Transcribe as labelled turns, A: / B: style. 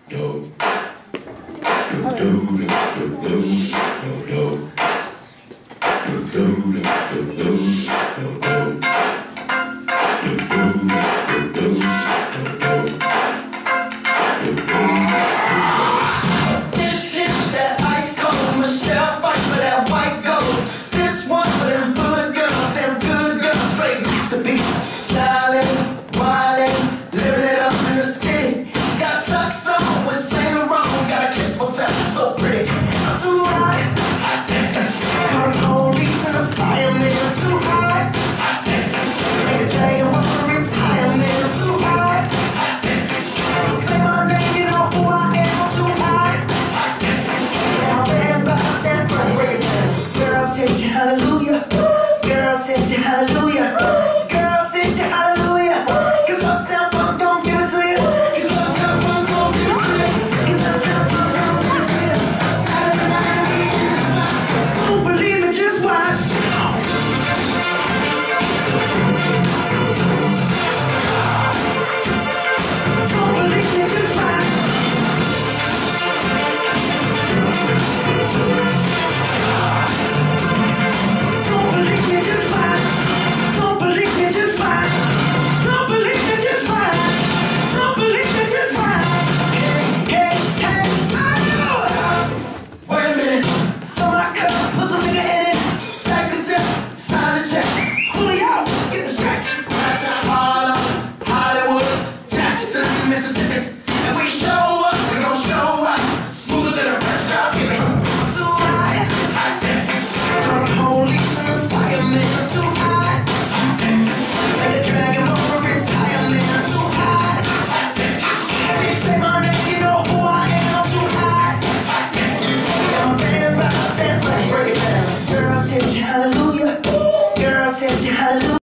A: This is that ice cold Michelle fight for that white gold. This one for them good girls, straight masterpieces. Stylin', wildin', living it up in the city. Got Chuck's on with Saint Laurent, got a kiss for myself, I'm so pretty. I'm too hot. Call the police and the fireman, I'm too hot. Nigga dragging one for retirement, I'm too hot. Say my name, you know who I am, I'm too hot. Yeah, I'm bad about that money, break it down. Girl, said you hallelujah. Girl, said you hallelujah. Girl, said you hallelujah. Cause Uptown Funk gon' give it to you. Cause Uptown Funk gon' give it to you. Cause Uptown Funk gon' give it to you. Saturday night, we in the spot. Don't believe me, just watch. Don't believe me, just watch. Don't believe me, just watch. Don't believe me, just watch. Don't believe me, just watch. Don't believe me, just watch. Hey, I know. Wait a minute. Fill my cup, put some nigga in it. Take a sip, sign the check. Julio, get the stretch. Harlem, Hollywood, Jackson, Mississippi. And we show up, we gon' show up. Smoother than a fresh drop skipping. I'm too hot. Call the police and the fireman, I'm too hot. Nigga dragging over retirement, I'm too hot. They say my name, you know who I am, I'm too hot. Yeah, I'm bad about that money, break it down. Girl said you hallelujah. Girl said you hallelujah.